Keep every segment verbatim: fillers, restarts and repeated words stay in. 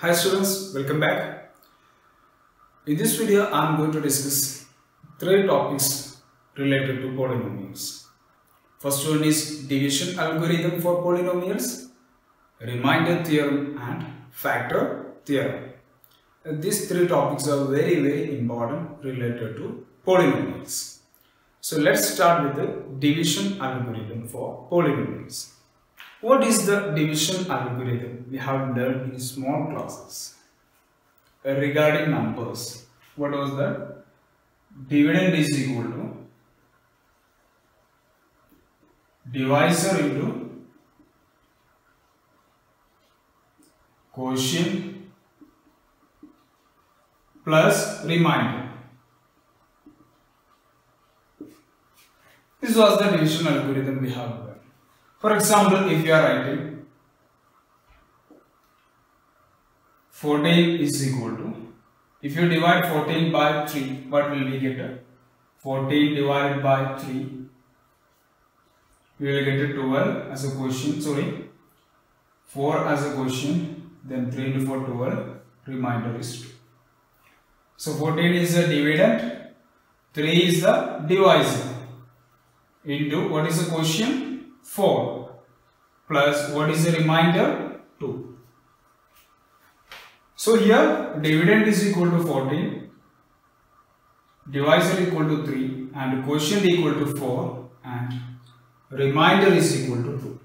Hi students, welcome back. In this video, I am going to discuss three topics related to polynomials. First one is division algorithm for polynomials, remainder theorem and factor theorem. These three topics are very very important related to polynomials. So let's start with the division algorithm for polynomials. What is the division algorithm? We have learned in small classes. Uh, regarding numbers, what was that? Dividend is equal to divisor into quotient plus remainder. This was the division algorithm we have learned. For example, if you are writing fourteen is equal to, if you divide fourteen by three, what will we get? fourteen divided by three, we will get twelve as a quotient, sorry, four as a quotient, then three into four, twelve, remainder is two. So fourteen is the dividend, three is the divisor, into what is the quotient? four, plus what is the remainder? two. So here dividend is equal to fourteen, divisor equal to three, and quotient equal to four, and remainder is equal to two.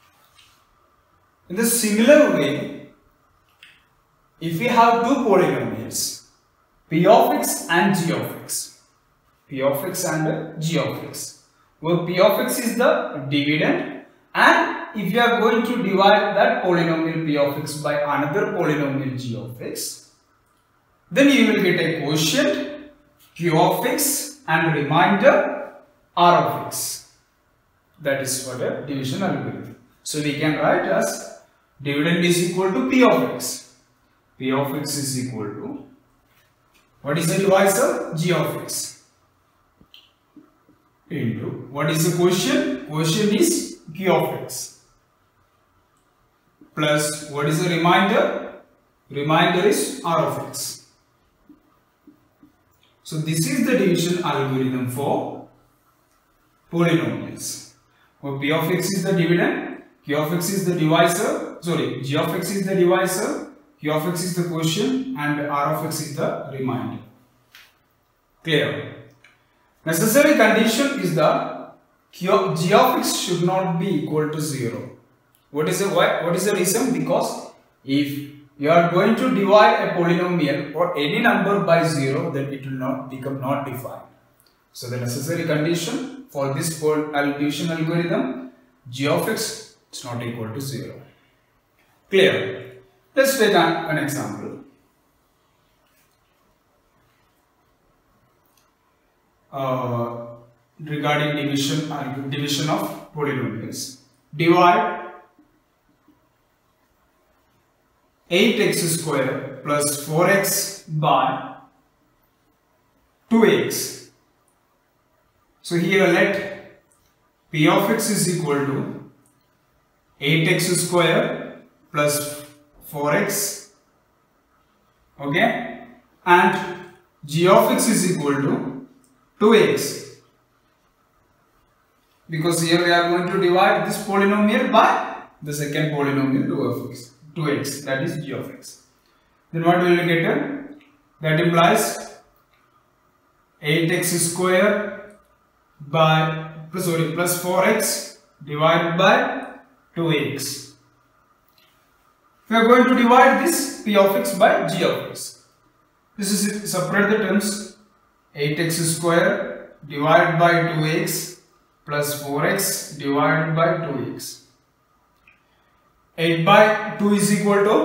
In the similar way, if we have two polynomials, p of x and g of x, p of x and g of x, where p of x is the dividend, and if you are going to divide that polynomial p of x by another polynomial g of x, then you will get a quotient q of x and remainder r of x. That is for the division algorithm. So we can write as dividend is equal to p of x. P of x is equal to, what is the divisor? G of x. Into what is the quotient? Quotient is q of x, plus what is the remainder? Remainder is r of x. So this is the division algorithm for polynomials. Where p of x is the dividend, q of x is the divisor, sorry, g of x is the divisor, q of x is the quotient, and r of x is the remainder. Clear? Necessary condition is that g of x should not be equal to zero. What is the why? What is the reason? Because if you are going to divide a polynomial or any number by zero, then it will not become not defined. So the necessary condition for this division algorithm, g of x is not equal to zero. Clear? Let's take an, an example. Uh, regarding division and division of polynomials. Divide eight x square plus four x by two x. So here let p of x is equal to eight x square plus four x, okay, and g of x is equal to two x, because here we are going to divide this polynomial by the second polynomial two of x, two x, that is g of x. Then what will we get? That implies eight x square by sorry plus four x divided by two x. We are going to divide this p of x by g of x. This is separate the terms. eight x square divided by two x plus four x divided by two x. eight by two is equal to,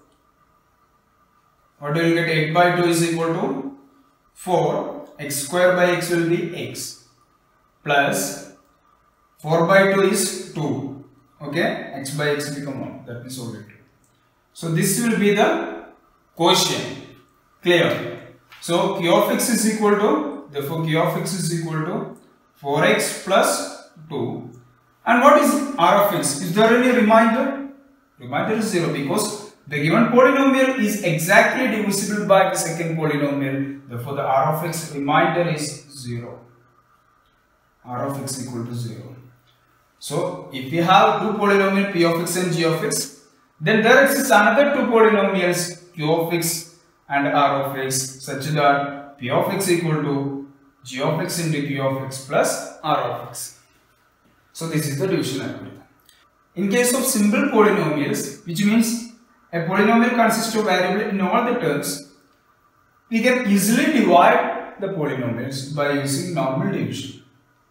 what will you get? eight by two is equal to four. X square by x will be x, plus four by two is two, okay, x by x become one, that means only two. So this will be the quotient. Clear? So q of x is equal to, therefore q of x is equal to four x plus two. And what is r of x? Is there any remainder? Remainder is zero, because The given polynomial is exactly divisible by the second polynomial. Therefore, the R of x remainder is zero. R of x equal to zero. So, if we have two polynomials p of x and g of x, then there exists another two polynomials q of x and r of x such that p of x equal to g of x into q of x plus r of x. So, this is the division algorithm. In case of simple polynomials, which means a polynomial consists of variable in all the terms, we can easily divide the polynomials by using normal division.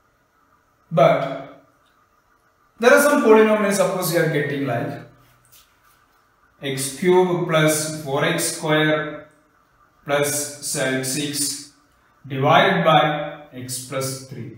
But there are some polynomials, suppose you are getting like x cube plus four x square plus six divided by x plus three.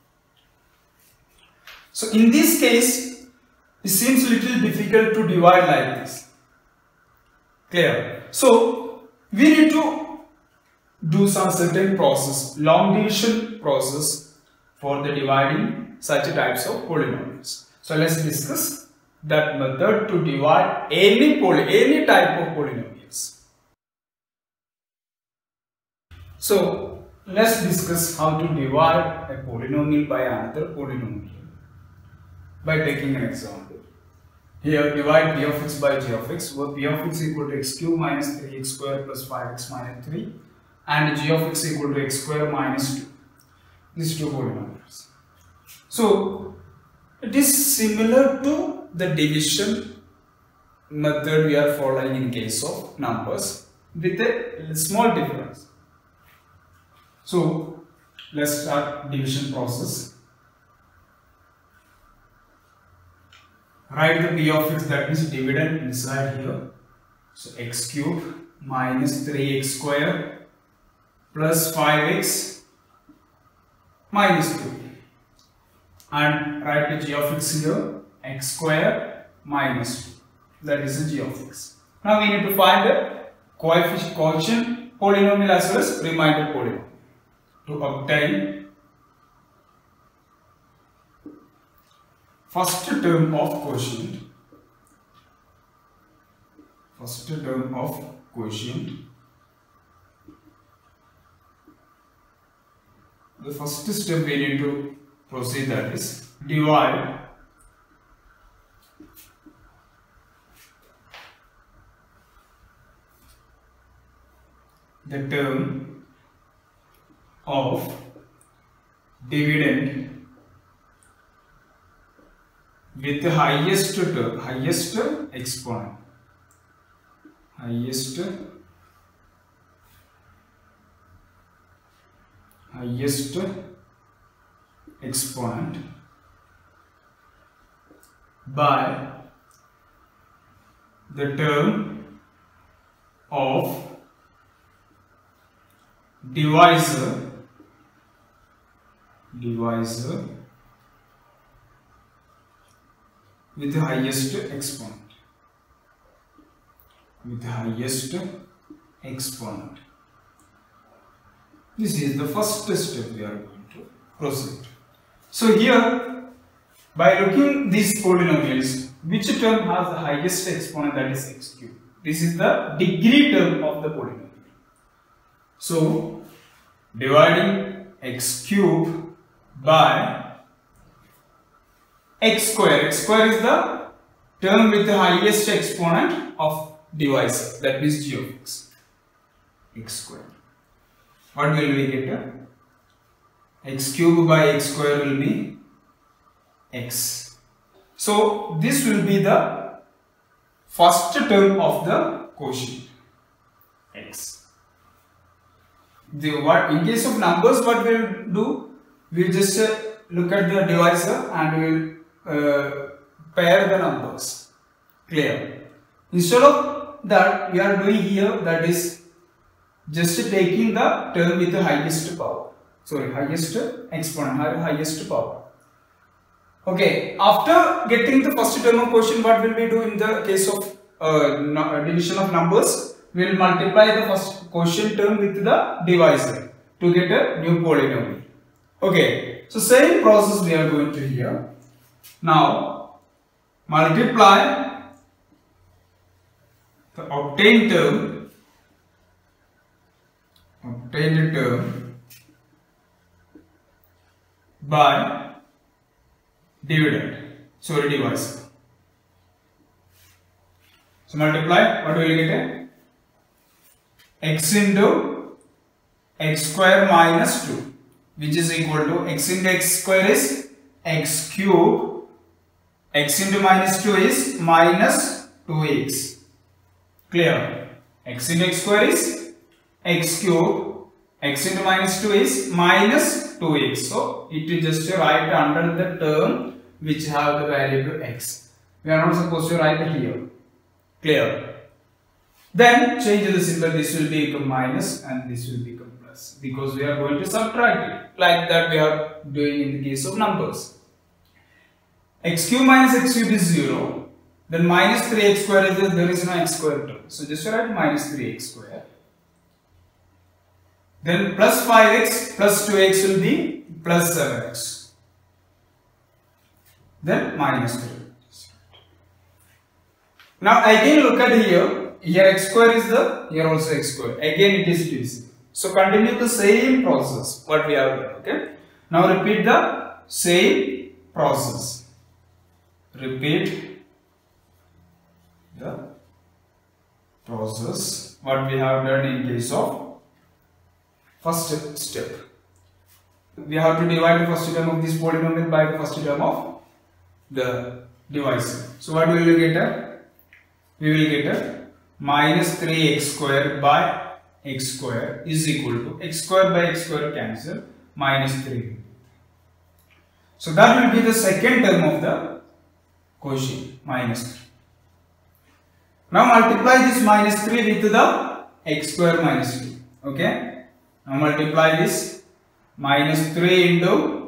So in this case, it seems little difficult to divide like this. Clear? So we need to do some certain process, long division process for the dividing such types of polynomials. So let's discuss that method to divide any poly, any type of polynomials. So let's discuss how to divide a polynomial by another polynomial by taking an example. Here divide p of x by g of x, where p of x equal to x cube minus three x square plus five x minus three and g of x equal to x square minus two. These two polynomials. So it is similar to the division method we are following in case of numbers with a small difference. So let's start division process. Write the p of x, that means dividend inside here. So x cube minus three x square plus five x minus two. And write the g of x here, x square minus two. That is the g of x. Now we need to find the coefficient, quotient polynomial as well as remainder polynomial. To obtain first term of quotient, first term of quotient, the first step we need to proceed, that is divide the term of dividend with the highest term, highest exponent, highest highest exponent by the term of divisor divisor with the highest exponent, with the highest exponent. This is the first step we are going to proceed. So here, by looking these polynomials, which term has the highest exponent, that is x cube. This is the degree term of the polynomial. So dividing x cube by x square. X square is the term with the highest exponent of divisor, that means g of x. X square. What will we get? X cube by x square will be x. So this will be the first term of the quotient, x. The what in case of numbers, what we will do? We will just uh, look at the divisor and we will uh, pair the numbers. Clear? Instead of that, we are doing here, that is just taking the term with the highest power. Sorry, highest exponent, highest power. Okay, after getting the first term of quotient, what will we do in the case of uh, no, division of numbers? We will multiply the first quotient term with the divisor to get a new polynomial. Okay, so same process we are going to here. Now multiply the obtained term, obtained term by dividend, sorry divisor. So multiply, what will you get? X into x square minus two, which is equal to x into x square is x cube, x into minus two is minus two x. Clear? X into x square is x cube, x into minus two is minus two x. So it is just to write under the term which have the variable x. We are not supposed to write it here. Clear? Then change the symbol, this will become minus and this will become plus, because we are going to subtract it. Like that we are doing in the case of numbers. X cube minus x cube is zero. Then minus three x square is there, there is no x square term. So just write minus three x square. Then plus five x plus two x will be plus seven x. Then minus three. Now again look at here. Here x square is the, here also x square. Again it is divisible. So continue the same process what we have done. Okay. Now repeat the same process. Repeat the process what we have done in case of first step. We have to divide the first term of this polynomial by the first term of the divisor. So what will we get? We will get a minus three x square by x square is equal to x square by x square cancel, minus three. So that will be the second term of the quotient, minus three. Now multiply this minus three with the x square minus two. Okay. Now multiply this minus three into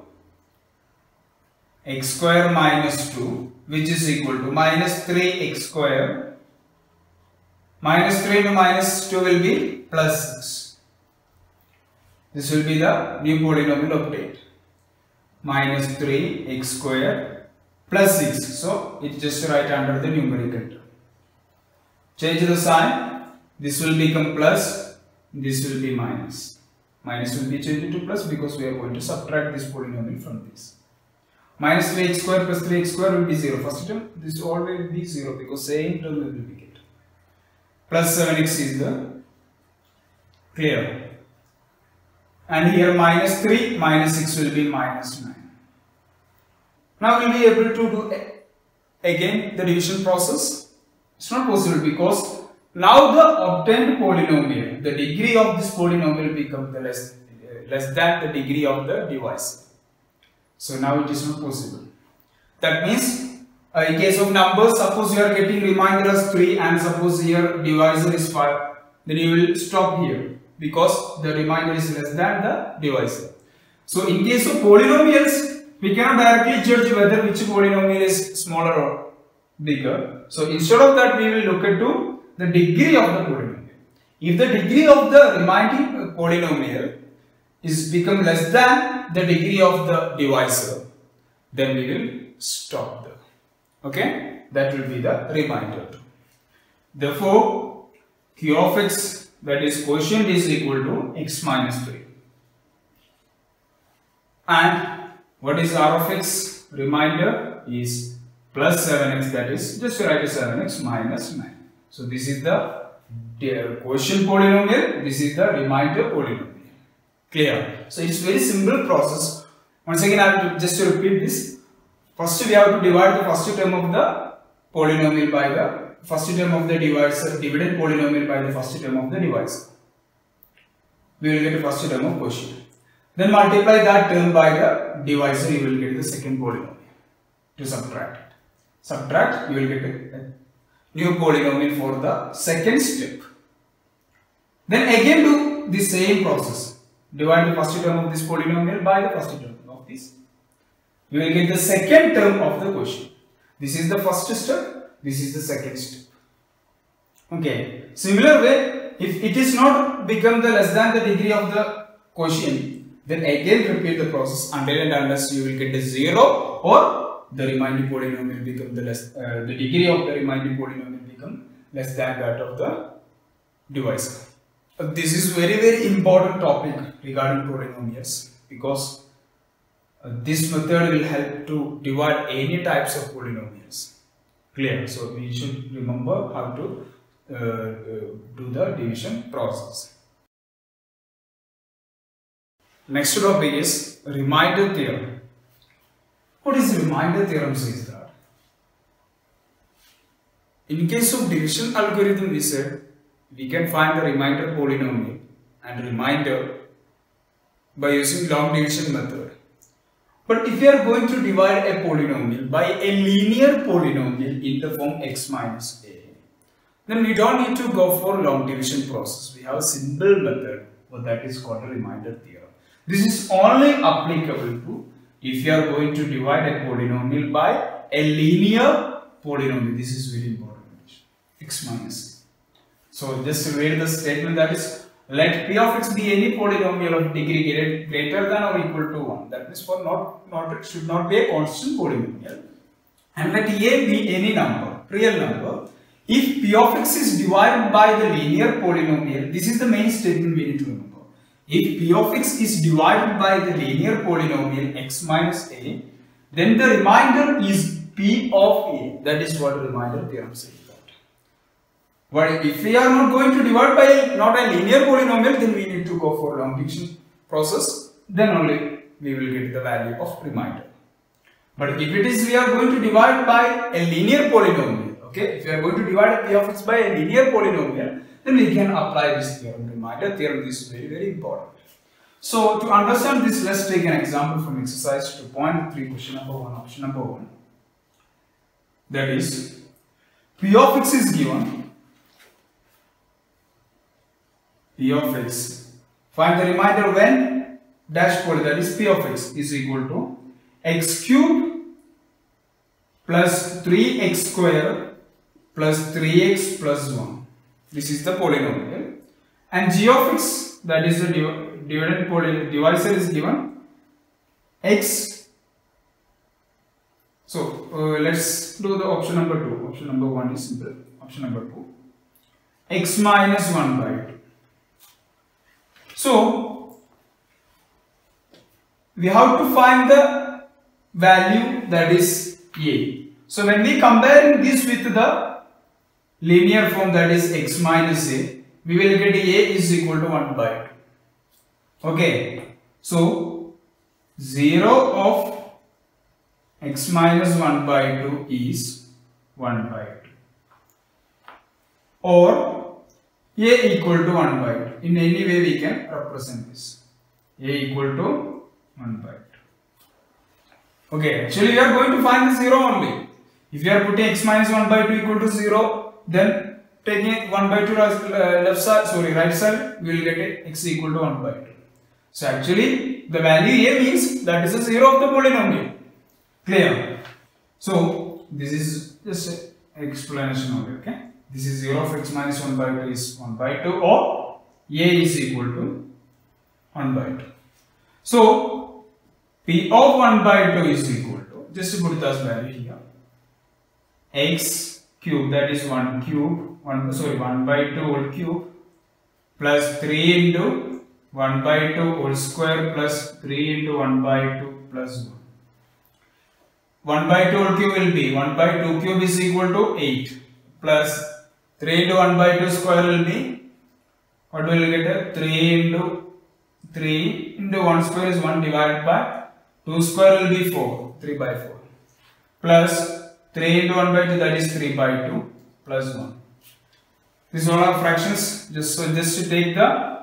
x square minus two, which is equal to minus three x square. Minus three into minus two will be plus six. This will be the new polynomial obtained. Minus three x square plus six. So it just write under the numerical term. Change the sign. This will become plus. This will be minus. Minus will be changed to plus because we are going to subtract this polynomial from this. Minus three x square plus three x square will be zero. First term, this always will be zero because same term will be get. Plus seven x is the clear. And here minus three, minus six will be minus nine. Now we will be able to do again the division process. It's not possible because now the obtained polynomial, the degree of this polynomial becomes the less, uh, less than the degree of the divisor. So now it is not possible. That means Uh, in case of numbers, suppose you are getting remainder as three and suppose here divisor is five, then you will stop here because the remainder is less than the divisor. So in case of polynomials, we cannot directly judge whether which polynomial is smaller or bigger. So instead of that, we will look into the degree of the polynomial. If the degree of the remaining polynomial is become less than the degree of the divisor, then we will stop there. Okay, that will be the remainder. Therefore, Q of x, that is quotient, is equal to x minus three. And what is R of x? Remainder is plus seven x, that is just write seven x minus nine. So this is the quotient polynomial, this is the remainder polynomial. Clear? So it's very simple process. Once again, I will just repeat this. First we have to divide the first term of the polynomial by the first term of the divisor, dividend polynomial by the first term of the divisor. We will get the first term of quotient. Then multiply that term by the divisor, you will get the second polynomial to subtract it. Subtract, you will get a new polynomial for the second step. Then again do the same process. Divide the first term of this polynomial by the first term of this. You will get the second term of the quotient. This is the first step, this is the second step. Okay. Similar way, if it is not become the less than the degree of the quotient, then again repeat the process until and unless you will get a zero or the remaining polynomial become the less, uh, the degree of the remaining polynomial become less than that of the divisor. Uh, this is very very important topic regarding polynomials, because uh, this method will help to divide any types of polynomials. Clear? So we should remember how to uh, uh, do the division process. Next topic is remainder theorem. What is remainder theorem says that? In case of division algorithm, we said we can find the remainder polynomial and remainder by using long division method. But if we are going to divide a polynomial by a linear polynomial in the form x minus a, then we don't need to go for long division process. We have a simple method, but that is called a remainder theorem. This is only applicable to if you are going to divide a polynomial by a linear polynomial. This is very important. X minus a. So just read the statement, that is, let p of x be any polynomial of degree greater than or equal to one. That means for not, not should not be a constant polynomial. And let a be any number, real number. If p of x is divided by the linear polynomial, this is the main statement we need to remember. If p of x is divided by the linear polynomial x minus a, then the remainder is p of a. That is what remainder theorem says. But if we are not going to divide by not a linear polynomial, then we need to go for long division process. Then only we will get the value of remainder. But if it is we are going to divide by a linear polynomial, okay, if we are going to divide p of x by a linear polynomial, then we can apply this theorem, remainder theorem. This is very very important. So to understand this, let's take an example from exercise two point three, question number one, option number one. That is, p of x is given. P of x. Find the remainder when dash poly, that is p of x, is equal to x cube plus three x square plus three x plus one. This is the polynomial. And g of x, that is the dividend poly divisor, is given x. So uh, let's do the option number two. Option number one is simple. Option number two, x minus one by two. So we have to find the value, that is a. So when we compare this with the linear form, that is x minus a, we will get a is equal to one by two. Okay. So zero of x minus one by two is one by two. Or a equal to one by two. In any way we can represent this. A equal to one by two. Okay, actually we are going to find the zero only. If you are putting x minus one by two equal to zero, then taking one by two left side, sorry, right side, we will get a x equal to one by two. So actually the value a means that is a zero of the polynomial. Clear? So this is just an explanation only, okay? This is zero of x minus one by two is one by two, or a is equal to one by two. So p of one by two is equal to, just to put this value here, x cube, that is one cube, one sorry one by two whole cube plus three into one by two whole square plus three into one by two plus one. one by two whole cube will be one by two cube is equal to eight plus three into one by two square will be, what will we get? three into three into one square is one divided by two square will be four, three by four, plus three into one by two, that is three by two plus one. These all are fractions. Just so just to take the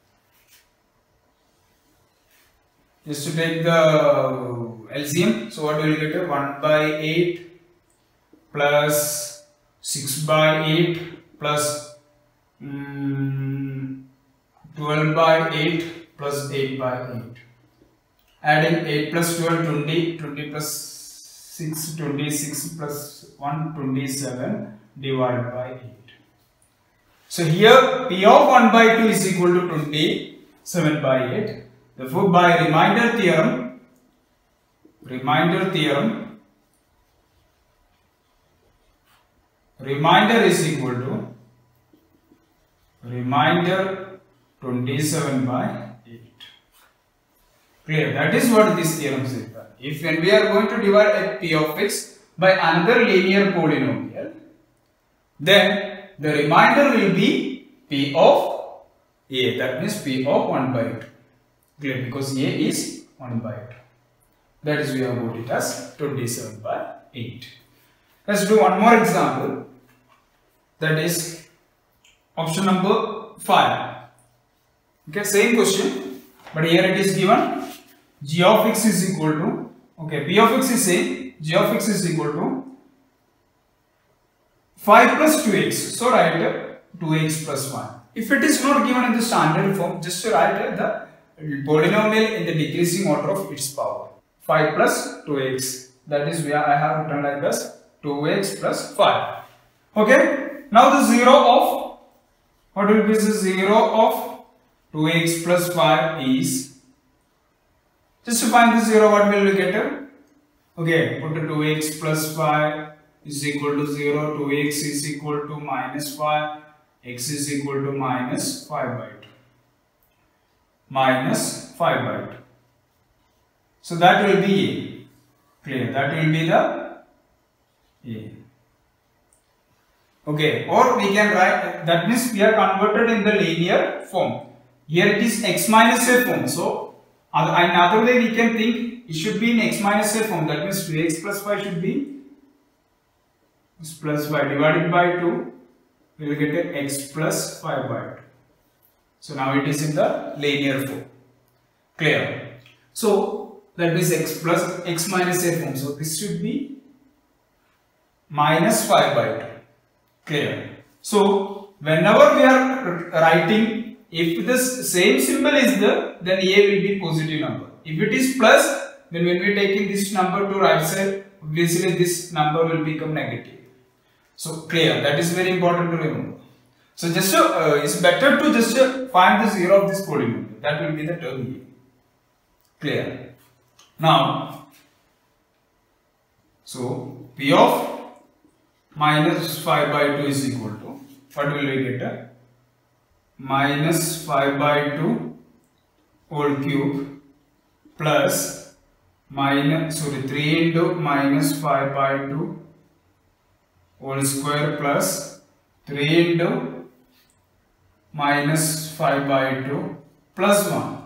just to take the L C M. So what will you get? one by eight plus six by eight plus um, twelve by eight plus eight by eight. Adding eight plus twelve, twenty, twenty plus six, twenty-six plus one, twenty-seven divided by eight. So here P of one by two is equal to twenty-seven by eight. Therefore by remainder theorem, remainder theorem, remainder is equal to remainder twenty-seven by eight. Clear? That is what this theorem says. If when we are going to divide a p of x by another linear polynomial, then the remainder will be p of a. That means p of one by two. Clear? Because a is one by two. That is we have got it as twenty-seven by eight. Let's do one more example. That is option number five. Okay, same question, but here it is given g of x is equal to, okay, p of x is same, g of x is equal to five plus two x. So write two x plus one. If it is not given in the standard form, just write the polynomial in the decreasing order of its power. five plus two x. That is where I have written like this, two x plus five. Okay. Now the zero of, what will be the zero of two x plus five is, just to find the zero, what will we get? Okay, put two x plus five is equal to zero, two x is equal to minus five, x is equal to minus five by two. Minus five by two. So that will be a. Clear? That will be the a. Okay, or we can write, that means we are converted in the linear form. Here it is x minus a form. So, another way we can think it should be in x minus a form. That means two x plus five should be x plus five divided by two. We will get a x plus five by two. So, now it is in the linear form. Clear? So, that means x plus x minus a form. So, this should be minus five by two. Clear? So, whenever we are writing, if this same symbol is there, then a will be positive number. If it is plus, then when we are taking this number to right side, obviously this number will become negative. So, clear? That is very important to remember. So, just uh, it's better to just uh, find the zero of this polynomial. That will be the term here. Clear? Now, so p of minus five by two is equal to, what will we get? Minus five by two whole cube plus minus, sorry, three into minus five by two whole square plus three into minus five by two plus one.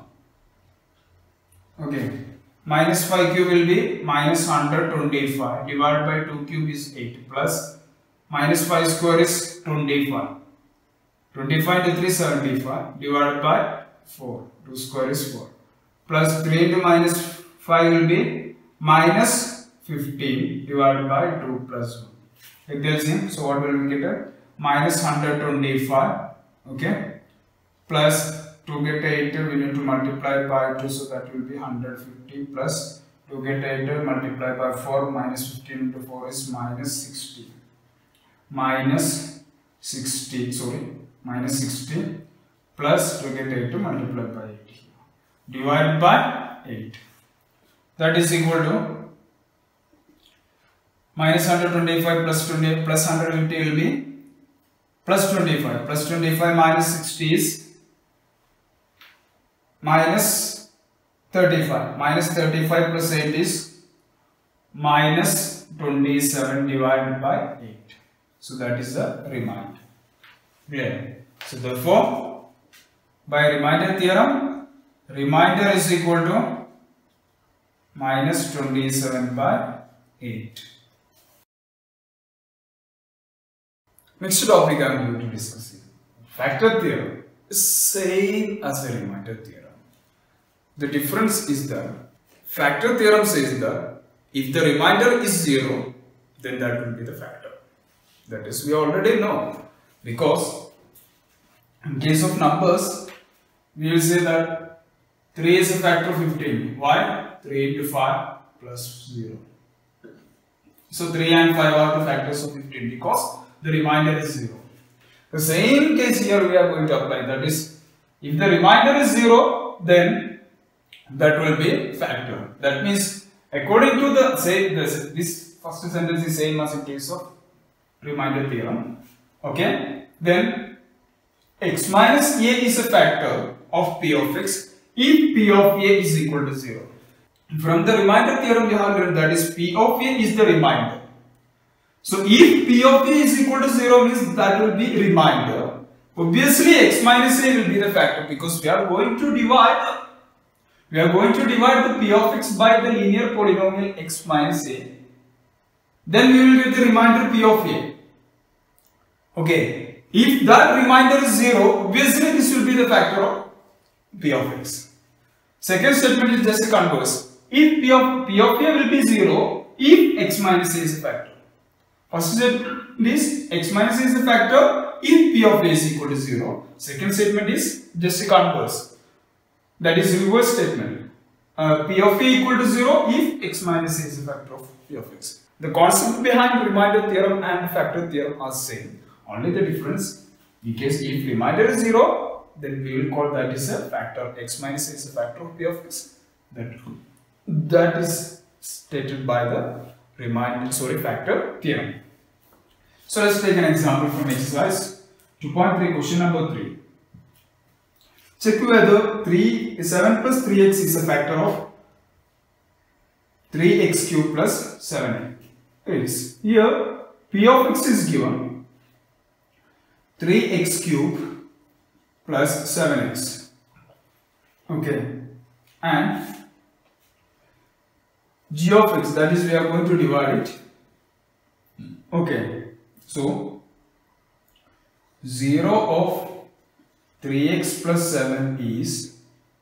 Okay. Minus five cube will be minus one hundred twenty-five divided by two cube is eight plus minus five square is twenty-five. twenty-five to three is seventy-five divided by four. two square is four. Plus three into minus five will be minus fifteen divided by two plus one. Like this, so what will we get? Minus one hundred twenty-five. Okay. Plus to get eight, we need to multiply by two, so that will be one hundred fifty plus to get eight, multiply by four, minus fifteen into four is minus sixty. Minus sixty, sorry, minus sixty plus to get eight, multiply by eight. Divided by eight. That is equal to minus one hundred twenty-five plus twenty plus one hundred fifty will be plus twenty-five. Plus twenty-five minus sixty is minus thirty-five. Minus thirty-five plus eight is minus twenty-seven divided by eight. So that is the remainder. Clear? So therefore, by remainder theorem, remainder is equal to minus twenty-seven by eight. Next topic I am going to discuss here. Factor theorem is same as the remainder theorem. The difference is that factor theorem says that if the remainder is zero, then that will be the factor. That is, we already know, because in case of numbers, we will say that three is a factor of fifteen. Why? three into five plus zero. So three and five are the factors of fifteen because the remainder is zero. The same case here we are going to apply. That is, if the remainder is zero, then that will be factor. That means, according to the say this, this first sentence is same as in case of remainder theorem. Okay. Then x minus a is a factor of p of x if p of a is equal to zero. From the remainder theorem we have learned that is p of a is the remainder. So if p of a is equal to zero means that will be remainder. Obviously x minus a will be the factor because we are going to divide we are going to divide the p of x by the linear polynomial x minus a. Then we will get the remainder p of a. Okay. If that remainder is zero, obviously this will be the factor of p of x. Second statement is just a converse. If p of p of a will be zero if x minus a is a factor. First statement is x minus a is a factor if p of a is equal to zero. Second statement is just a converse. That is reverse statement. Uh, p of a equal to zero if x minus a is a factor of p of x. The concept behind remainder theorem and factor theorem are same. Only the difference, in case if remainder is zero, then we will call that is a factor. X minus a is a factor of p of x. That, that is stated by the remainder, sorry, factor theorem. So let's take an example from exercise two point three, question number three. Check whether three, seven plus three x is a factor of three x cube plus seven x. Here p of x is given three x cube plus seven x. Okay. And g of x, that is we are going to divide it. Okay. So zero of three x plus seven is,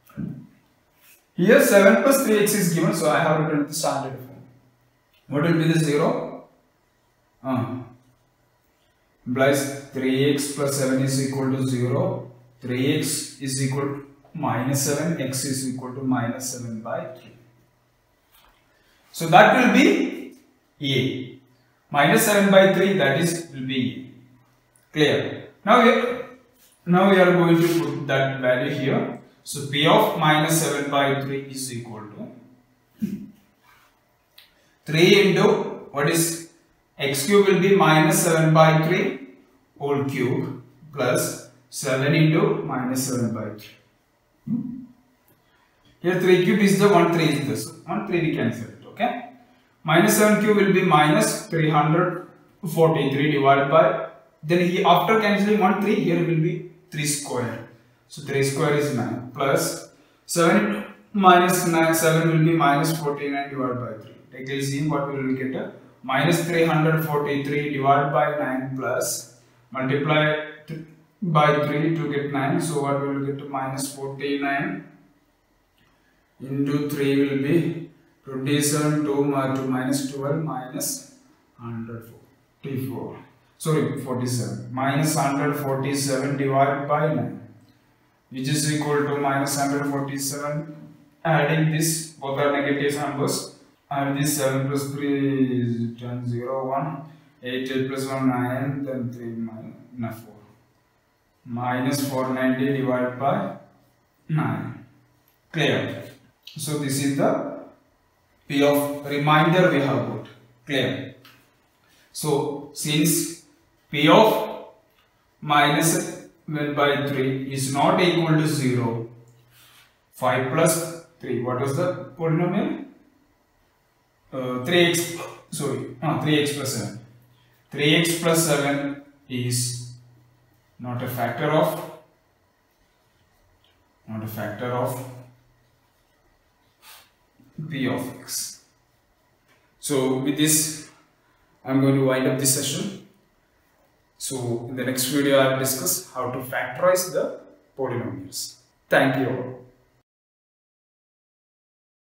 here seven plus three x is given, so I have written the standard form. What will be the zero? Uh, implies three x plus seven is equal to zero, three x is equal to minus seven, x is equal to minus seven by three. So that will be a. Minus seven by three, that is will be a. Clear? Now we are, now we are going to put that value here. So p of minus seven by three is equal to three into what is x cube will be minus seven by three whole cube plus seven into minus seven by three. Hmm? Here three cube is the one, three is this. one, three we cancel it. Okay. Minus seven cube will be minus three hundred forty-three divided by, then he, after cancelling one, three, here will be three square. So three square is nine plus seven minus nine, seven will be minus forty-nine divided by three. Take L C M, what we will get? A minus three hundred forty-three divided by nine plus multiply by three to get nine. So what we will get? Minus forty-nine into three will be twenty-seven, two, to minus twelve minus one hundred forty-four. Sorry, forty-seven. Minus one hundred forty-seven divided by nine, which is equal to minus one hundred forty-seven. Adding this, both are negative numbers. Add this seven plus three is ten, zero, one. eight, eight plus one, nine. Then three minus four. Minus four hundred ninety divided by nine. Clear? So this is the p of remainder we have got. Clear? So since p of minus one by three is not equal to zero, five plus three, what was the polynomial? Uh, three x, sorry, no, three x plus seven. three x plus seven is not a factor of, not a factor of p of x. So with this, I am going to wind up this session. So in the next video, I will discuss how to factorize the polynomials. Thank you all.